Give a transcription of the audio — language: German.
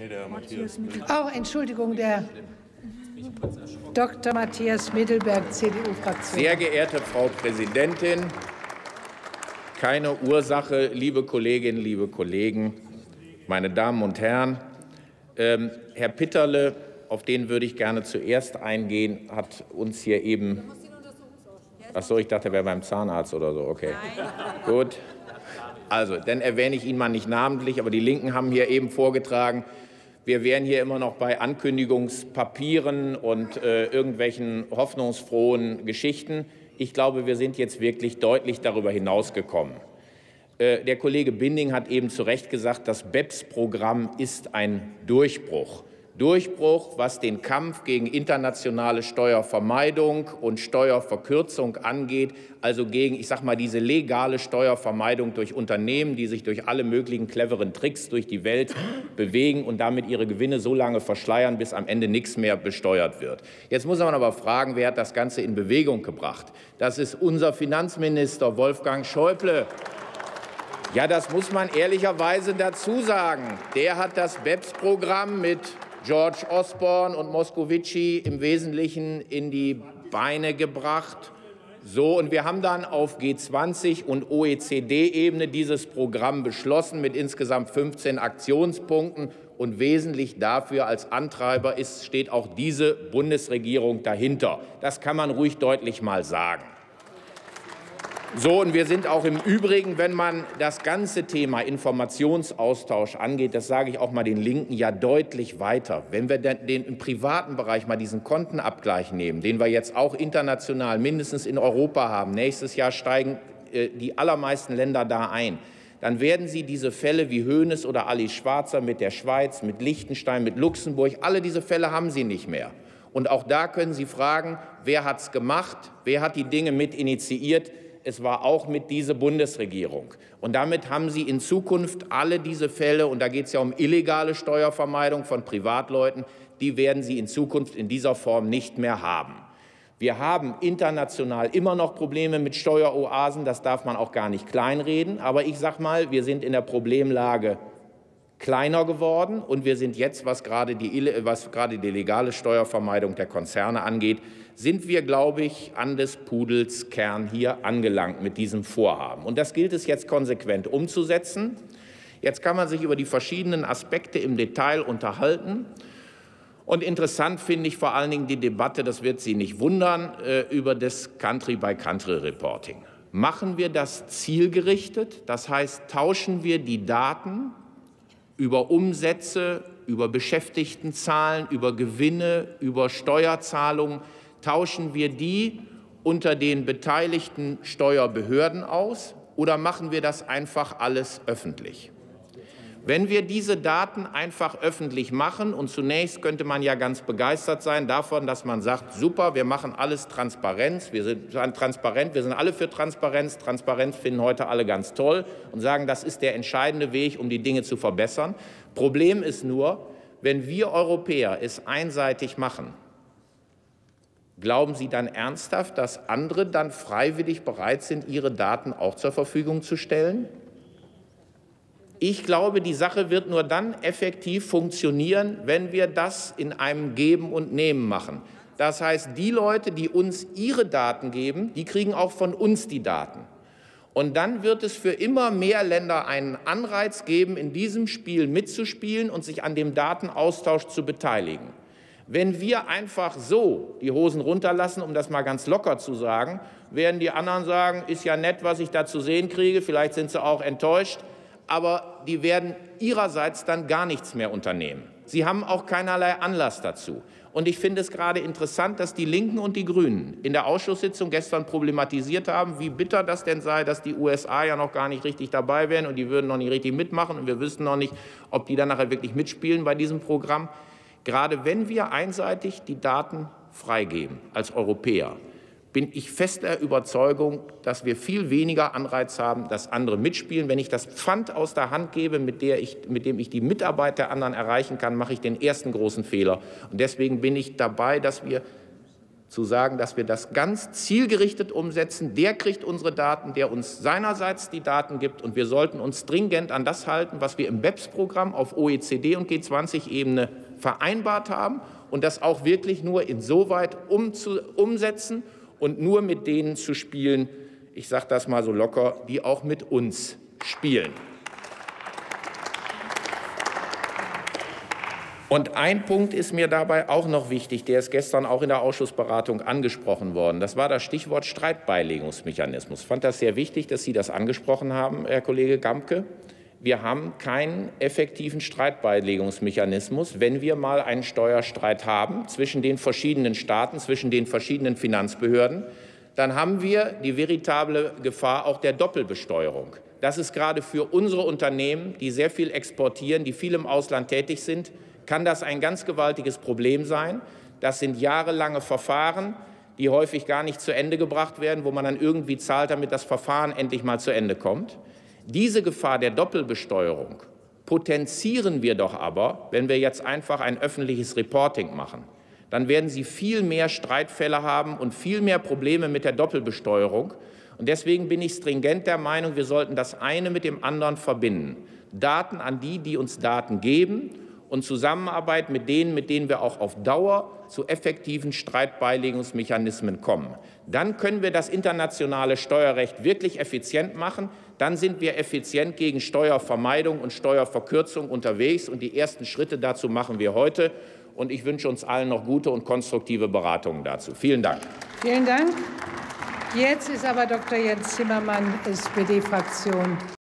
Auch Entschuldigung, der Dr. Matthias Mittelberg, CDU-Fraktion. Sehr geehrte Frau Präsidentin, keine Ursache, liebe Kolleginnen, liebe Kollegen, meine Damen und Herren. Herr Pitterle, auf den würde ich gerne zuerst eingehen, hat uns hier eben. Ach so, ich dachte, er wäre beim Zahnarzt oder so. Okay, gut. Also, dann erwähne ich ihn mal nicht namentlich, aber die Linken haben hier eben vorgetragen, wir wären hier immer noch bei Ankündigungspapieren und irgendwelchen hoffnungsfrohen Geschichten. Ich glaube, wir sind jetzt wirklich deutlich darüber hinausgekommen. Der Kollege Binding hat eben zu Recht gesagt, das BEPS-Programm ist ein Durchbruch. Durchbruch, was den Kampf gegen internationale Steuervermeidung und Steuerverkürzung angeht, also gegen, ich sage mal, diese legale Steuervermeidung durch Unternehmen, die sich durch alle möglichen cleveren Tricks durch die Welt bewegen und damit ihre Gewinne so lange verschleiern, bis am Ende nichts mehr besteuert wird. Jetzt muss man aber fragen, wer hat das Ganze in Bewegung gebracht? Das ist unser Finanzminister Wolfgang Schäuble. Ja, das muss man ehrlicherweise dazu sagen. Der hat das BEPS-Programm mit George Osborne und Moscovici im Wesentlichen in die Beine gebracht. So, und wir haben dann auf G20 und OECD-Ebene dieses Programm beschlossen mit insgesamt 15 Aktionspunkten. Und wesentlich dafür als Antreiber steht auch diese Bundesregierung dahinter. Das kann man ruhig deutlich mal sagen. So, und wir sind auch im Übrigen, wenn man das ganze Thema Informationsaustausch angeht, das sage ich auch mal den Linken, ja deutlich weiter. Wenn wir den im privaten Bereich mal diesen Kontenabgleich nehmen, den wir jetzt auch international mindestens in Europa haben, nächstes Jahr steigen die allermeisten Länder da ein, dann werden Sie diese Fälle wie Hoeneß oder Alice Schwarzer mit der Schweiz, mit Liechtenstein, mit Luxemburg, alle diese Fälle haben Sie nicht mehr. Und auch da können Sie fragen, wer hat es gemacht, wer hat die Dinge mit initiiert? Es war auch mit dieser Bundesregierung. Und damit haben Sie in Zukunft alle diese Fälle, und da geht es ja um illegale Steuervermeidung von Privatleuten, die werden Sie in Zukunft in dieser Form nicht mehr haben. Wir haben international immer noch Probleme mit Steueroasen, das darf man auch gar nicht kleinreden. Aber ich sage mal, wir sind in der Problemlage kleiner geworden, und wir sind jetzt, was gerade die legale Steuervermeidung der Konzerne angeht, sind wir, glaube ich, an des Pudels Kern hier angelangt mit diesem Vorhaben. Und das gilt es jetzt konsequent umzusetzen. Jetzt kann man sich über die verschiedenen Aspekte im Detail unterhalten. Und interessant finde ich vor allen Dingen die Debatte, das wird Sie nicht wundern, über das Country-by-Country-Reporting. Machen wir das zielgerichtet? Das heißt, tauschen wir die Daten über Umsätze, über Beschäftigtenzahlen, über Gewinne, über Steuerzahlungen, tauschen wir die unter den beteiligten Steuerbehörden aus, oder machen wir das einfach alles öffentlich? Wenn wir diese Daten einfach öffentlich machen, und zunächst könnte man ja ganz begeistert sein davon, dass man sagt, super, wir machen alles transparent, wir sind alle für Transparenz, Transparenz finden heute alle ganz toll und sagen, das ist der entscheidende Weg, um die Dinge zu verbessern. Problem ist nur, wenn wir Europäer es einseitig machen, glauben Sie dann ernsthaft, dass andere dann freiwillig bereit sind, ihre Daten auch zur Verfügung zu stellen? Ich glaube, die Sache wird nur dann effektiv funktionieren, wenn wir das in einem Geben und Nehmen machen. Das heißt, die Leute, die uns ihre Daten geben, die kriegen auch von uns die Daten. Und dann wird es für immer mehr Länder einen Anreiz geben, in diesem Spiel mitzuspielen und sich an dem Datenaustausch zu beteiligen. Wenn wir einfach so die Hosen runterlassen, um das mal ganz locker zu sagen, werden die anderen sagen, ist ja nett, was ich da zu sehen kriege, vielleicht sind sie auch enttäuscht, aber die werden ihrerseits dann gar nichts mehr unternehmen. Sie haben auch keinerlei Anlass dazu. Und ich finde es gerade interessant, dass die Linken und die Grünen in der Ausschusssitzung gestern problematisiert haben, wie bitter das denn sei, dass die USA ja noch gar nicht richtig dabei wären und die würden noch nicht richtig mitmachen und wir wüssten noch nicht, ob die dann nachher wirklich mitspielen bei diesem Programm. Gerade wenn wir einseitig die Daten freigeben als Europäer, bin ich fest der Überzeugung, dass wir viel weniger Anreiz haben, dass andere mitspielen. Wenn ich das Pfand aus der Hand gebe, mit dem ich die Mitarbeit der anderen erreichen kann, mache ich den ersten großen Fehler. Und deswegen bin ich dabei, dass wir zu sagen, dass wir das ganz zielgerichtet umsetzen. Der kriegt unsere Daten, der uns seinerseits die Daten gibt. Und wir sollten uns stringent an das halten, was wir im BEPS-Programm auf OECD- und G20-Ebene vereinbart haben, und das auch wirklich nur insoweit umsetzen und nur mit denen zu spielen, ich sage das mal so locker, die auch mit uns spielen. Und ein Punkt ist mir dabei auch noch wichtig, der ist gestern auch in der Ausschussberatung angesprochen worden. Das war das Stichwort Streitbeilegungsmechanismus. Ich fand das sehr wichtig, dass Sie das angesprochen haben, Herr Kollege Gamke. Wir haben keinen effektiven Streitbeilegungsmechanismus, wenn wir mal einen Steuerstreit haben zwischen den verschiedenen Staaten, zwischen den verschiedenen Finanzbehörden. Dann haben wir die veritable Gefahr auch der Doppelbesteuerung. Das ist gerade für unsere Unternehmen, die sehr viel exportieren, die viel im Ausland tätig sind, kann das ein ganz gewaltiges Problem sein. Das sind jahrelange Verfahren, die häufig gar nicht zu Ende gebracht werden, wo man dann irgendwie zahlt, damit das Verfahren endlich mal zu Ende kommt. Diese Gefahr der Doppelbesteuerung potenzieren wir doch aber, wenn wir jetzt einfach ein öffentliches Reporting machen. Dann werden Sie viel mehr Streitfälle haben und viel mehr Probleme mit der Doppelbesteuerung. Und deswegen bin ich stringent der Meinung, wir sollten das eine mit dem anderen verbinden. Daten an die, die uns Daten geben, und Zusammenarbeit mit denen wir auch auf Dauer zu effektiven Streitbeilegungsmechanismen kommen. Dann können wir das internationale Steuerrecht wirklich effizient machen. Dann sind wir effizient gegen Steuervermeidung und Steuerverkürzung unterwegs. Und die ersten Schritte dazu machen wir heute. Und ich wünsche uns allen noch gute und konstruktive Beratungen dazu. Vielen Dank. Vielen Dank. Jetzt ist aber Dr. Jens Zimmermann, SPD-Fraktion.